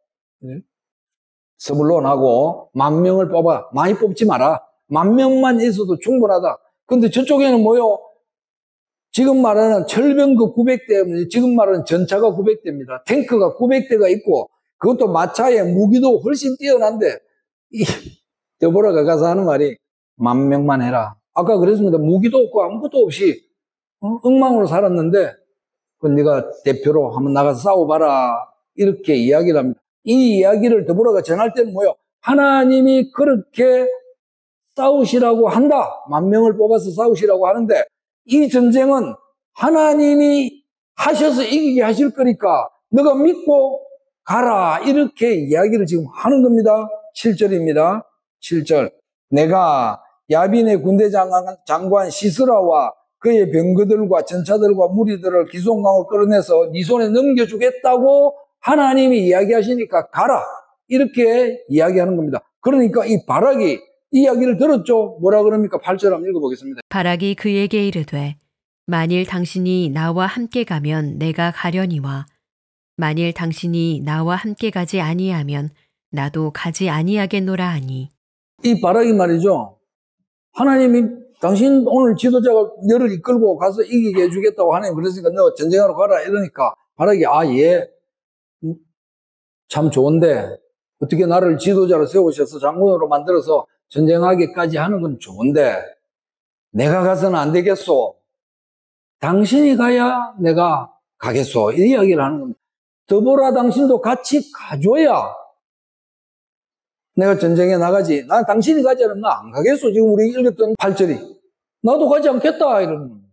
스불론하고 만 명을 뽑아. 많이 뽑지 마라. 만 명만 있어도 충분하다. 근데 저쪽에는 뭐요? 지금 말하는 철병거 구백 대, 지금 말하는 전차가 구백 대입니다. 탱크가 구백 대가 있고, 그것도 마차에 무기도 훨씬 뛰어난데, 이, 더불어가 가서 하는 말이, 만 명만 해라. 아까 그랬습니다. 무기도 없고 아무것도 없이, 어? 엉망으로 살았는데, 그 네가 대표로 한번 나가서 싸워봐라. 이렇게 이야기를 합니다. 이 이야기를 더불어가 전할 때는 뭐요? 하나님이 그렇게 싸우시라고 한다. 만 명을 뽑아서 싸우시라고 하는데, 이 전쟁은 하나님이 하셔서 이기게 하실 거니까 너가 믿고 가라. 이렇게 이야기를 지금 하는 겁니다. 칠 절입니다. 칠 절. 내가 야빈의 군대 장관, 장관 시스라와 그의 병거들과 전차들과 무리들을 기송강을 끌어내서 네 손에 넘겨주겠다고 하나님이 이야기하시니까 가라. 이렇게 이야기하는 겁니다. 그러니까 이 바락이 이 이야기를 들었죠. 뭐라 그럽니까? 팔 절 한번 읽어보겠습니다. 바락이 그에게 이르되 만일 당신이 나와 함께 가면 내가 가려니와 만일 당신이 나와 함께 가지 아니하면 나도 가지 아니하겠노라 하니. 이 바락이 말이죠. 하나님이 당신 오늘 지도자가 너를 이끌고 가서 이기게 해주겠다고 하나님 그랬으니까 너 전쟁하러 가라 이러니까 바락이 아, 예. 참 좋은데 어떻게 나를 지도자로 세우셔서 장군으로 만들어서 전쟁하기까지 하는 건 좋은데 내가 가서는 안 되겠소. 당신이 가야 내가 가겠소. 이 이야기를 하는 겁니다. 더불어 당신도 같이 가줘야 내가 전쟁에 나가지. 난 당신이 가지 않으면 나 안 가겠소. 지금 우리 읽었던 팔 절이. 나도 가지 않겠다 이러는 겁니다.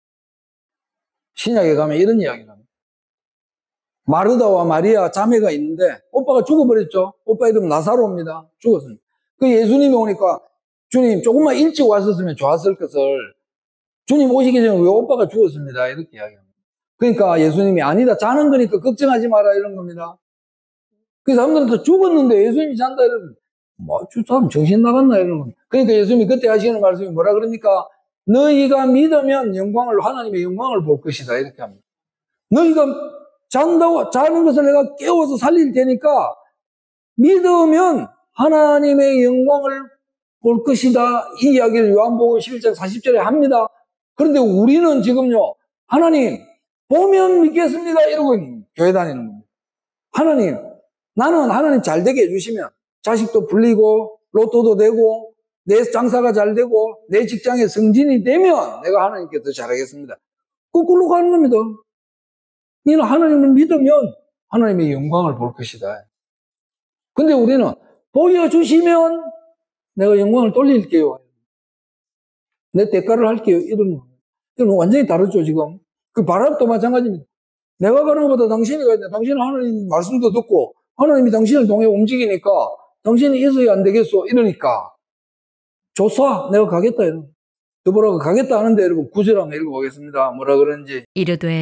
신약에 가면 이런 이야기를 합니다. 마르다와 마리아 자매가 있는데 오빠가 죽어버렸죠. 오빠 이름 나사로입니다. 죽었습니다. 그 예수님이 오니까 주님 조금만 일찍 왔었으면 좋았을 것을 주님 오시기 전에 왜 오빠가 죽었습니다. 이렇게 이야기합니다. 그러니까 예수님이 아니다. 자는 거니까 걱정하지 마라 이런 겁니다. 그 사람들은 또 죽었는데 예수님이 잔다 이러면 뭐, 저 사람 정신 나갔나 이런 겁니다. 그러니까 예수님이 그때 하시는 말씀이 뭐라 그럽니까? 너희가 믿으면 영광을 하나님의 영광을 볼 것이다 이렇게 합니다. 너희가 잔다고 자는 것을 내가 깨워서 살릴 테니까 믿으면 하나님의 영광을 볼 것이다. 이 이야기를 요한복음 십일 장 사십 절에 합니다. 그런데 우리는 지금요, 하나님, 보면 믿겠습니다. 이러고 교회 다니는 겁니다. 하나님, 나는 하나님 잘 되게 해주시면 자식도 불리고, 로또도 되고, 내 장사가 잘 되고, 내 직장에 승진이 되면 내가 하나님께 더 잘하겠습니다. 거꾸로 가는 겁니다. 너는 하나님을 믿으면 하나님의 영광을 볼 것이다. 근데 우리는 보여주시면 내가 영광을 돌릴게요. 내 대가를 할게요. 이런 거. 이건 완전히 다르죠, 지금. 그 바락도 마찬가지입니다. 내가 가는 것보다 당신이 가야 돼. 당신은 하나님 말씀도 듣고, 하나님이 당신을 통해 움직이니까, 당신이 있어야 안 되겠소. 이러니까. 좋소. 내가 가겠다. 이런. 더불어 가겠다 하는데, 여러분, 구 절 한번 읽어보겠습니다. 뭐라 그런지. 이르되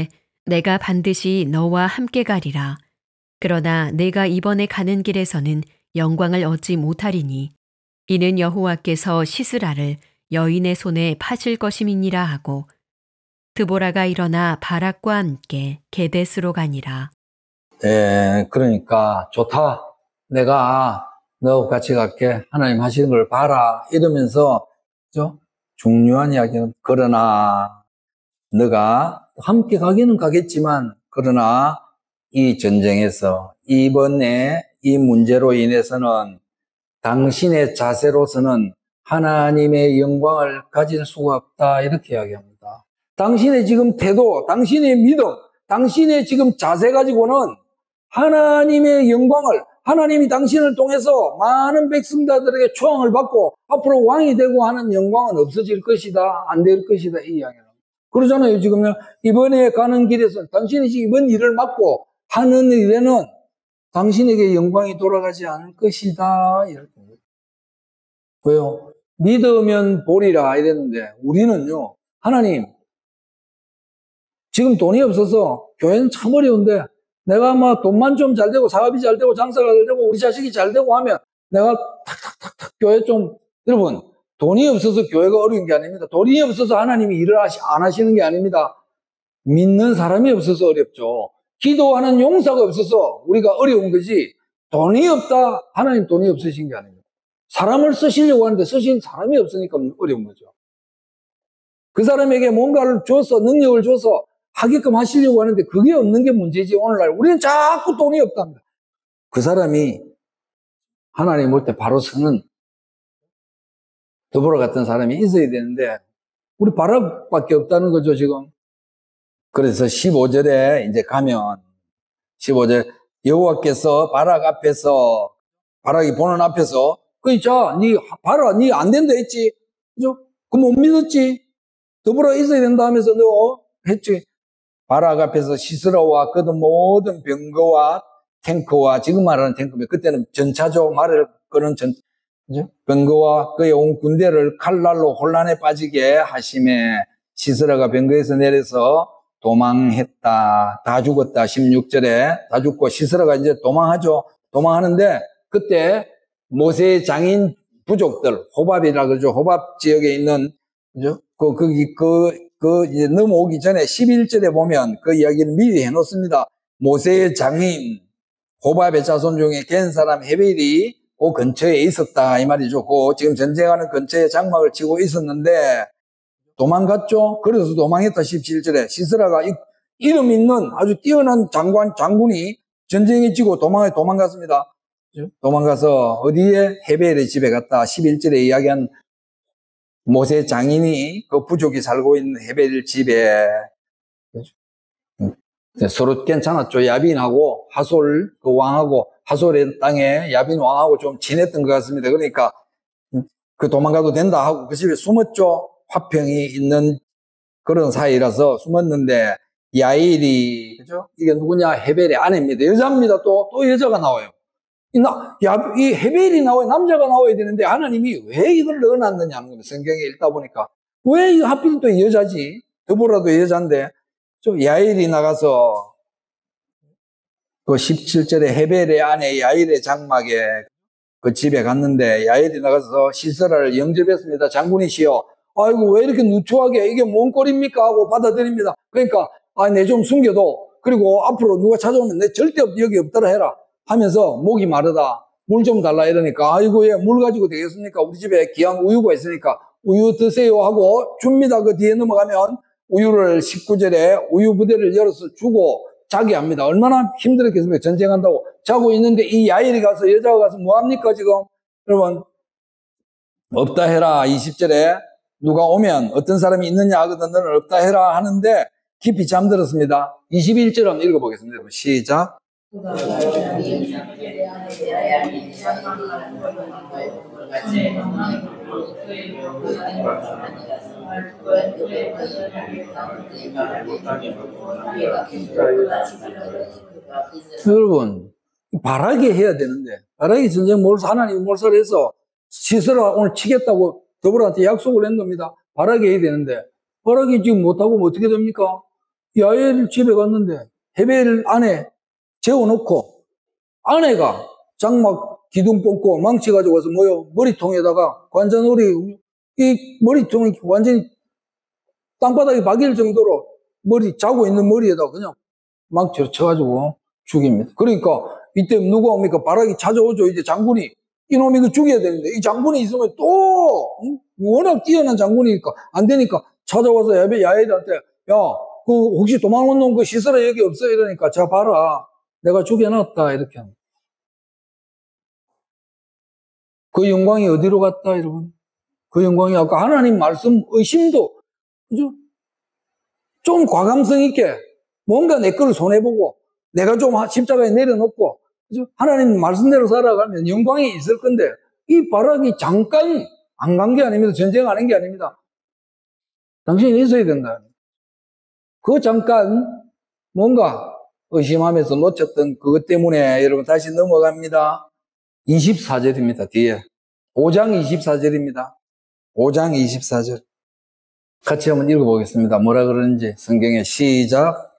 내가 반드시 너와 함께 가리라. 그러나 내가 이번에 가는 길에서는 영광을 얻지 못하리니 이는 여호와께서 시스라를 여인의 손에 파실 것임이니라 하고 드보라가 일어나 바락과 함께 게데스로 가니라. 예, 그러니까 좋다. 내가 너하고 같이 갈게. 하나님 하시는 걸 봐라. 이러면서 그죠? 중요한 이야기는 그러나 너가 함께 가기는 가겠지만 그러나 이 전쟁에서 이번에 이 문제로 인해서는 당신의 자세로서는 하나님의 영광을 가질 수가 없다. 이렇게 이야기합니다. 당신의 지금 태도, 당신의 믿음, 당신의 지금 자세 가지고는 하나님의 영광을, 하나님이 당신을 통해서 많은 백성들에게 초항을 받고 앞으로 왕이 되고 하는 영광은 없어질 것이다. 안 될 것이다. 이 이야기는. 그러잖아요. 지금 이번에 가는 길에서 당신이 지금 이번 일을 맡고 하는 일에는 당신에게 영광이 돌아가지 않을 것이다. 이렇게. 왜요? 믿으면 보리라 이랬는데 우리는요. 하나님 지금 돈이 없어서 교회는 참 어려운데 내가 막 돈만 좀 잘 되고 사업이 잘 되고 장사가 잘 되고 우리 자식이 잘 되고 하면 내가 탁탁탁탁 교회 좀 여러분 돈이 없어서 교회가 어려운 게 아닙니다. 돈이 없어서 하나님이 일을 하시, 안 하시는 게 아닙니다. 믿는 사람이 없어서 어렵죠. 기도하는 용사가 없어서 우리가 어려운 거지 돈이 없다 하나님 돈이 없으신 게 아닙니다. 사람을 쓰시려고 하는데 쓰신 사람이 없으니까 어려운 거죠. 그 사람에게 뭔가를 줘서 능력을 줘서 하게끔 하시려고 하는데 그게 없는 게 문제지. 오늘날 우리는 자꾸 돈이 없답니다. 그 사람이 하나님 올 때 바로 서는 드보라 같은 사람이 있어야 되는데 우리 바락밖에 없다는 거죠 지금. 그래서 십오 절에 이제 가면 십오 절 여호와께서 바락 앞에서 바락이 보는 앞에서 그 있자 니 봐라 니 안 된다 했지 그죠? 그 못 믿었지. 드보라 있어야 된다 하면서 너 했지. 바락 앞에서 시스라와 그들 모든 병거와 탱크와 지금 말하는 탱크면 그때는 전차죠. 말을 끄는 전 그죠? 병거와 그의 온 군대를 칼날로 혼란에 빠지게 하심에 시스라가 병거에서 내려서 도망했다. 다 죽었다. 십육 절에 다 죽고 시스라가 이제 도망하죠. 도망하는데 그때 모세의 장인 부족들 호밥이라 그러죠. 호밥 지역에 있는 그죠? 그 거기 그 그 이제 넘어오기 전에 십일 절에 보면 그 이야기를 미리 해놓습니다. 모세의 장인 호밥의 자손 중에 겐 사람 헤벨이 그 근처에 있었다 이 말이죠. 그 지금 전쟁하는 근처에 장막을 치고 있었는데 도망갔죠. 그래서 도망했다. 십칠 절에 시스라가 이, 이름 있는 아주 뛰어난 장관 장군이 전쟁에 지고 도망해 도망갔습니다. 도망가서 어디에 헤벨의 집에 갔다. 십일 절에 이야기한 모세 장인이 그 부족이 살고 있는 헤벨 집에 서로 괜찮았죠. 야빈하고 하솔 그 왕하고 하솔의 땅에 야빈 왕하고 좀 친했던 것 같습니다. 그러니까 그 도망가도 된다 하고 그 집에 숨었죠. 화평이 있는 그런 사이라서 숨었는데 야일이 그죠? 이게 누구냐? 헤벨의 아내입니다. 여자입니다. 또 또 여자가 나와요. 이, 나, 야, 이 헤벨이 나와야 남자가 나와야 되는데 하나님이 왜 이걸 넣어놨느냐는 겁니다. 성경에 읽다 보니까 왜 하필 또 여자지? 드보라도 여자인데 좀 야일이 나가서 그 십칠 절에 헤벨의 아내 야일의 장막에 그 집에 갔는데 야일이 나가서 시스라를 영접했습니다. 장군이시여, 아이고 왜 이렇게 누추하게 이게 뭔 꼴입니까 하고 받아들입니다. 그러니까 아, 내 좀 숨겨도 그리고 앞으로 누가 찾아오면 내 절대 여기 없더라 해라 하면서 목이 마르다 물 좀 달라 이러니까 아이고 예, 물 가지고 되겠습니까? 우리 집에 귀한 우유가 있으니까 우유 드세요 하고 줍니다. 그 뒤에 넘어가면 우유를 십구 절에 우유 부대를 열어서 주고 자게 합니다. 얼마나 힘들었겠습니까? 전쟁한다고 자고 있는데 이 야일이 가서 여자가 가서 뭐합니까 지금? 여러분 없다 해라. 이십 절에 누가 오면 어떤 사람이 있느냐 하거든 너는 없다 해라 하는데 깊이 잠들었습니다. 이십일 절 한번 읽어보겠습니다. 시작. 여러분 바라게 해야 되는데 바라게 전쟁 몰사 하나님 몰사를 해서 시스라 오늘 치겠다고 더불어한테 약속을 한 겁니다. 바라게 해야 되는데 바라게 지금 못하고 뭐 어떻게 됩니까? 야엘 집에 갔는데 헤벨 안에 재워놓고 아내가 장막 기둥 뽑고 망치 가지고 와서 뭐요? 머리통에다가 관자놀이, 이 머리통이 완전히 땅바닥에 박일 정도로 머리, 자고 있는 머리에다가 그냥 망치로 쳐가지고 죽입니다. 그러니까 이때 누가 옵니까? 바락이 찾아오죠. 이제 장군이 이놈이 이거 죽여야 되는데 이 장군이 있으면 또 응? 워낙 뛰어난 장군이니까 안 되니까 찾아와서 야엘한테 야, 그 혹시 도망온 놈 그 시설에 여기 없어? 이러니까 자 봐라. 내가 죽여놨다. 이렇게 합니다. 그 영광이 어디로 갔다, 여러분? 그 영광이 아까 하나님 말씀 의심도, 그죠? 좀 과감성 있게 뭔가 내 거를 손해보고 내가 좀 십자가에 내려놓고, 그죠? 하나님 말씀대로 살아가면 영광이 있을 건데, 이 바락이 잠깐 안 간 게 아닙니다. 전쟁 안 한 게 아닙니다. 당신이 있어야 된다. 그 잠깐 뭔가 의심하면서 놓쳤던 그것 때문에 여러분 다시 넘어갑니다. 이십사 절입니다. 뒤에 오 장 이십사 절입니다. 오 장 이십사 절 같이 한번 읽어보겠습니다. 뭐라 그러는지 성경에 시작.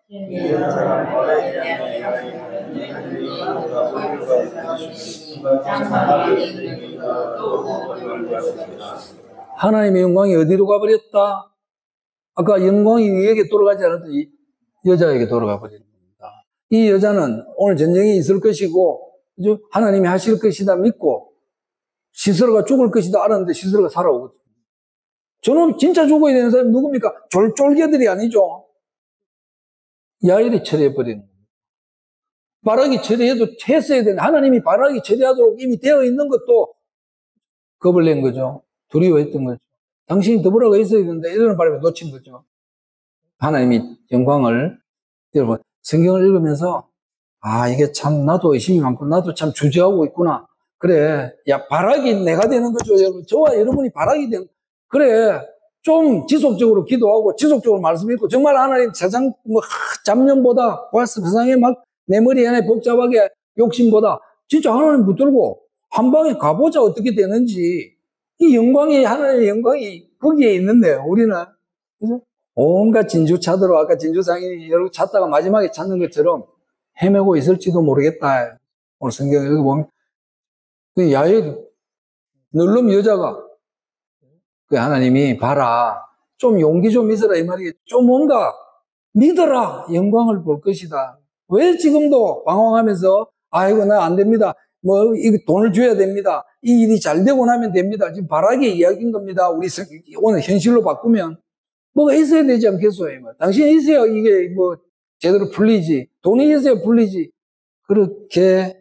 하나님의 영광이 어디로 가버렸다? 아까 영광이 위에게 돌아가지 않았더니 여자에게 돌아가 버린 겁니다. 이 여자는 오늘 전쟁이 있을 것이고 하나님이 하실 것이다 믿고 시스라가 죽을 것이다 알았는데 시스라가 살아오거든요. 저는 진짜 죽어야 되는 사람이 누굽니까? 쫄쫄개들이 아니죠. 야엘이 처리해버리는 겁니다. 바락이 처리해도 했어야 되는 하나님이 바락이 처리하도록 이미 되어 있는 것도 겁을 낸 거죠. 두려워했던 거죠. 당신이 더불어가 있어야 되는데 이러는 바람에 놓친 거죠. 하나님이 영광을 여러분 성경을 읽으면서 아 이게 참 나도 의심이 많고 나도 참 주저하고 있구나. 그래 야 바락이 내가 되는 거죠. 여러분 저와 여러분이 바락이 되는 그래 좀 지속적으로 기도하고 지속적으로 말씀 읽고 정말 하나님 세상 뭐 잡념보다 세상에 막 내 머리 안에 복잡하게 욕심보다 진짜 하나님 붙들고 한 방에 가보자 어떻게 되는지 이 영광이 하나님의 영광이 거기에 있는데 우리는 그죠? 온갖 진주 찾으러 아까 진주상인이 여러분 찾다가 마지막에 찾는 것처럼 헤매고 있을지도 모르겠다. 오늘 성경을 읽어보면 그 야엘 널름 여자가 그 하나님이 봐라 좀 용기 좀 있어라 이 말이겠죠. 좀 뭔가 믿어라 영광을 볼 것이다. 왜 지금도 방황하면서 아이고 나 안 됩니다. 뭐 이거 돈을 줘야 됩니다. 이 일이 잘 되고 나면 됩니다. 지금 바락의 이야기인 겁니다. 우리 오늘 현실로 바꾸면 뭐가 있어야 되지 않겠어요? 당신이 있어야 이게 뭐 제대로 풀리지. 돈이 있어야 풀리지. 그렇게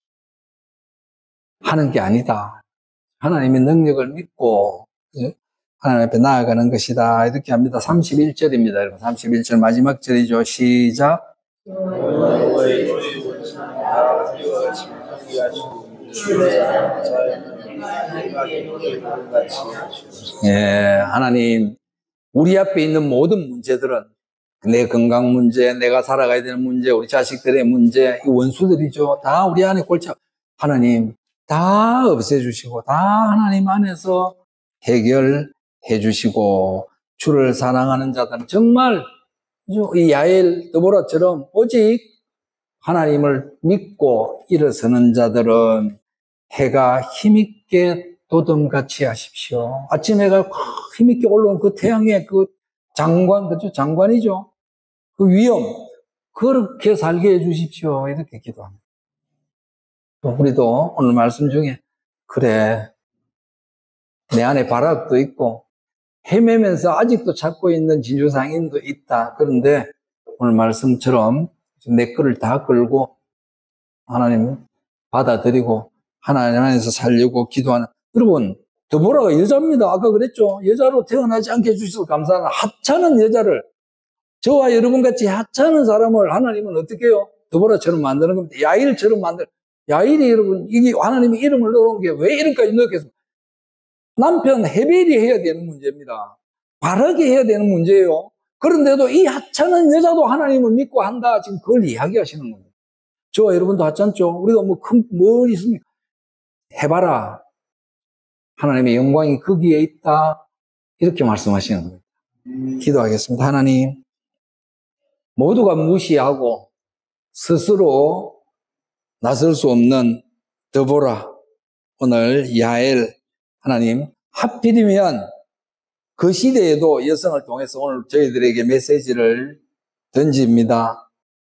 하는 게 아니다. 하나님의 능력을 믿고 하나님 앞에 나아가는 것이다. 이렇게 합니다. 삼십일 절입니다. 여러분 삼십일 절 마지막 절이죠. 시작. 예, 하나님 우리 앞에 있는 모든 문제들은 내 건강 문제, 내가 살아가야 되는 문제, 우리 자식들의 문제, 이 원수들이죠. 다 우리 안에 꼴차 하나님 다 없애주시고 다 하나님 안에서 해결해 주시고 주를 사랑하는 자들은 정말 이 야엘 드보라처럼 오직 하나님을 믿고 일어서는 자들은 해가 힘있게 도dom같이 하십시오. 아침 해가 힘있게 올라온 그 태양의 그 장관, 그죠? 장관이죠. 그 위엄, 그렇게 살게 해주십시오. 이렇게 기도합니다. 우리도 오늘 말씀 중에, 그래, 내 안에 바락도 있고, 헤매면서 아직도 찾고 있는 진주상인도 있다. 그런데 오늘 말씀처럼 내 거를 다 끌고 하나님 받아들이고 하나님 안에서 살려고 기도하는 여러분 드보라가 여자입니다. 아까 그랬죠. 여자로 태어나지 않게 해주셔서 감사하는 하찮은 여자를 저와 여러분같이 하찮은 사람을 하나님은 어떻게 해요? 드보라처럼 만드는 겁니다. 야일처럼 만드는 야일이 여러분 이게 하나님이 이름을 넣어놓은 게 왜 이름까지 넣었겠습니까? 남편 헤벨이 해야 되는 문제입니다. 바르게 해야 되는 문제예요. 그런데도 이 하찮은 여자도 하나님을 믿고 한다. 지금 그걸 이야기하시는 겁니다. 저와 여러분도 하찮죠? 우리가 뭐 큰, 뭐 있습니까? 해봐라. 하나님의 영광이 거기에 있다. 이렇게 말씀하시는 겁니다. 기도하겠습니다. 하나님, 모두가 무시하고 스스로 나설 수 없는 드보라, 오늘 야엘, 하나님 하필이면 그 시대에도 여성을 통해서 오늘 저희들에게 메시지를 던집니다.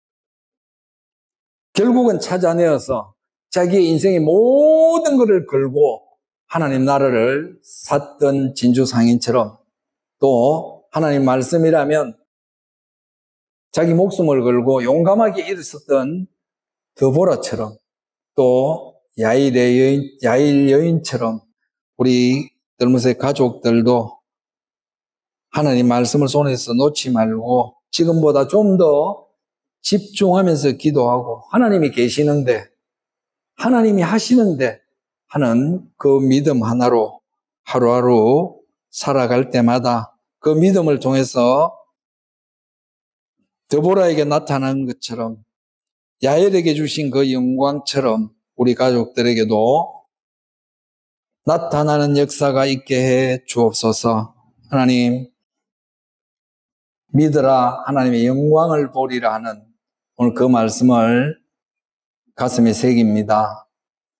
결국은 찾아내어서 자기의 인생의 모든 것을 걸고 하나님 나라를 샀던 진주상인처럼, 또 하나님 말씀이라면 자기 목숨을 걸고 용감하게 일었었던 드보라처럼, 또 야일의 여인, 야일 여인처럼 우리 들무새 가족들도 하나님 말씀을 손에서 놓지 말고 지금보다 좀 더 집중하면서 기도하고 하나님이 계시는데, 하나님이 하시는데 하는 그 믿음 하나로 하루하루 살아갈 때마다 그 믿음을 통해서 드보라에게 나타난 것처럼, 야엘에게 주신 그 영광처럼 우리 가족들에게도 나타나는 역사가 있게 해 주옵소서. 하나님, 믿으라 하나님의 영광을 보리라 하는 오늘 그 말씀을 가슴에 새깁니다.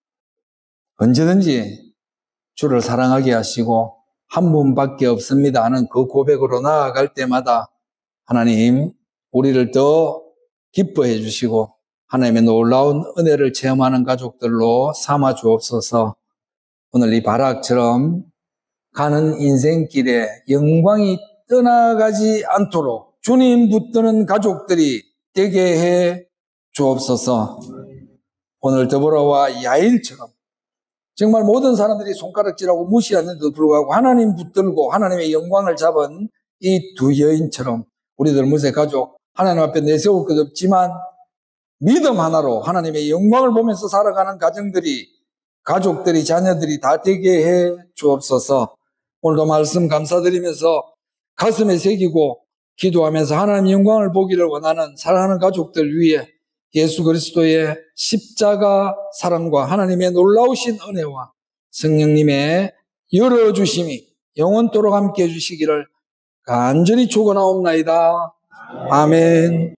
언제든지 주를 사랑하게 하시고 한 분밖에 없습니다 하는 그 고백으로 나아갈 때마다 하나님 우리를 더 기뻐해 주시고 하나님의 놀라운 은혜를 체험하는 가족들로 삼아 주옵소서. 오늘 이 바락처럼 가는 인생길에 영광이 떠나가지 않도록 주님 붙드는 가족들이 되게 해 주옵소서. 오늘 드보라와 야일처럼 정말 모든 사람들이 손가락질하고 무시하는데도 불구하고 하나님 붙들고 하나님의 영광을 잡은 이 두 여인처럼 우리들 무쇠 가족 하나님 앞에 내세울 것 없지만 믿음 하나로 하나님의 영광을 보면서 살아가는 가정들이, 가족들이, 자녀들이 다 되게 해 주옵소서. 오늘도 말씀 감사드리면서 가슴에 새기고 기도하면서 하나님의 영광을 보기를 원하는 사랑하는 가족들 위해 예수 그리스도의 십자가 사랑과 하나님의 놀라우신 은혜와 성령님의 열어주심이 영원토록 함께 해주시기를 간절히 축원하옵나이다. 아멘.